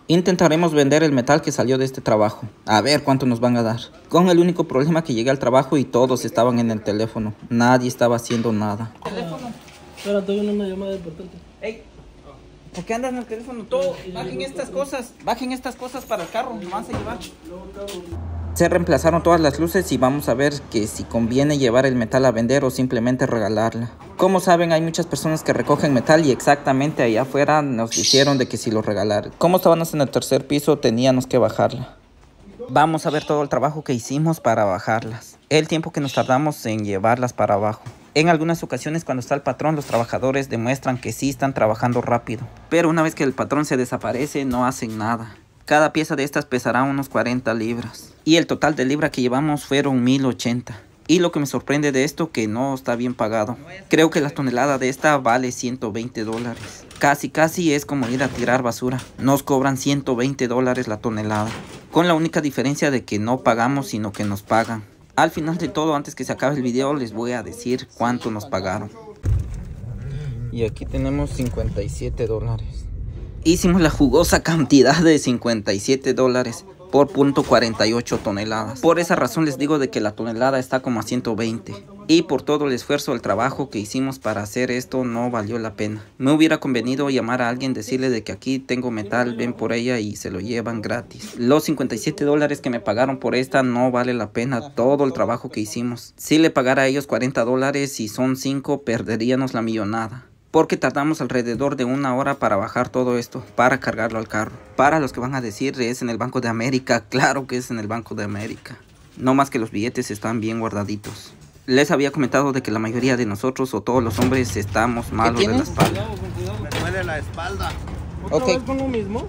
Intentaremos vender el metal que salió de este trabajo. A ver cuánto nos van a dar. Con el único problema que llegué al trabajo y todos estaban en el teléfono. Nadie estaba haciendo nada. Teléfono. Espera, tengo una llamada importante. Ey, ¿por qué andas en el teléfono? Todo, bajen estas cosas. Bajen estas cosas para el carro. Nos van a llevar. Se reemplazaron todas las luces y vamos a ver que si conviene llevar el metal a vender o simplemente regalarla. Como saben, hay muchas personas que recogen metal y exactamente allá afuera nos dijeron de que si lo regalaran. Como estábamos en el tercer piso, teníamos que bajarla. Vamos a ver todo el trabajo que hicimos para bajarlas. El tiempo que nos tardamos en llevarlas para abajo. En algunas ocasiones cuando está el patrón, los trabajadores demuestran que sí están trabajando rápido. Pero una vez que el patrón se desaparece, no hacen nada. Cada pieza de estas pesará unos 40 libras. Y el total de libra que llevamos fueron 1080. Y lo que me sorprende de esto que no está bien pagado. Creo que la tonelada de esta vale $120. Casi es como ir a tirar basura. Nos cobran $120 la tonelada. Con la única diferencia de que no pagamos sino que nos pagan. Al final de todo, antes que se acabe el video, les voy a decir cuánto nos pagaron. Y aquí tenemos $57. Hicimos la jugosa cantidad de $57 por .48 toneladas. Por esa razón les digo de que la tonelada está como a 120. Y por todo el esfuerzo, el trabajo que hicimos para hacer esto no valió la pena. Me hubiera convenido llamar a alguien, decirle de que aquí tengo metal, ven por ella y se lo llevan gratis. Los $57 que me pagaron por esta no vale la pena todo el trabajo que hicimos. Si le pagara a ellos $40 y son 5, perderíamos la millonada. Porque tardamos alrededor de 1 hora para bajar todo esto, para cargarlo al carro. Para los que van a decir, es en el Banco de América, claro que es en el Banco de América. No más que los billetes están bien guardaditos. Les había comentado de que la mayoría de nosotros o todos los hombres estamos malos de la espalda. Me duele la espalda. ¿Otra vez con lo mismo?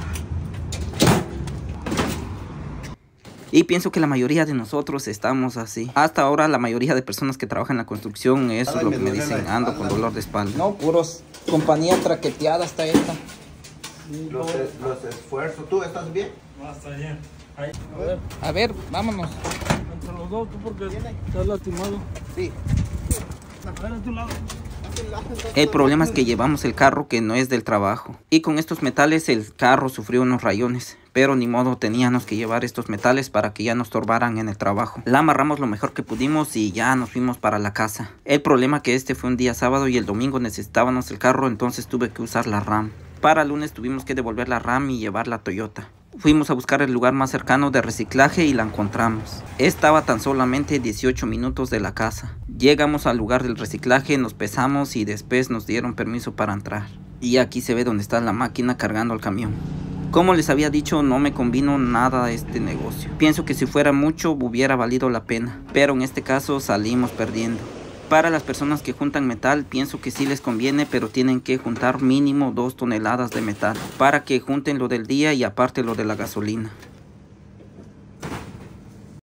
Y pienso que la mayoría de nosotros estamos así. Hasta ahora la mayoría de personas que trabajan en la construcción, eso es lo que me dicen, ando con dolor de espalda. No, puros, compañía traqueteada está esta. Los esfuerzos. ¿Tú estás bien? No, está bien. Ahí. A ver, vámonos. Entre los dos, tú porque estás lastimado. Sí. A ver, a tu lado. El problema es que llevamos el carro que no es del trabajo. Y con estos metales el carro sufrió unos rayones. Pero ni modo, teníamos que llevar estos metales para que ya nos estorbaran en el trabajo. La amarramos lo mejor que pudimos y ya nos fuimos para la casa. El problema que este fue un día sábado y el domingo necesitábamos el carro, entonces tuve que usar la RAM. Para el lunes tuvimos que devolver la RAM y llevar la Toyota. Fuimos a buscar el lugar más cercano de reciclaje y la encontramos. Estaba tan solamente 18 minutos de la casa. Llegamos al lugar del reciclaje, nos pesamos y después nos dieron permiso para entrar. Y aquí se ve donde está la máquina cargando el camión. Como les había dicho, no me convino nada este negocio. Pienso que si fuera mucho hubiera valido la pena, pero en este caso salimos perdiendo. Para las personas que juntan metal, pienso que sí les conviene, pero tienen que juntar mínimo 2 toneladas de metal para que junten lo del día y aparte lo de la gasolina.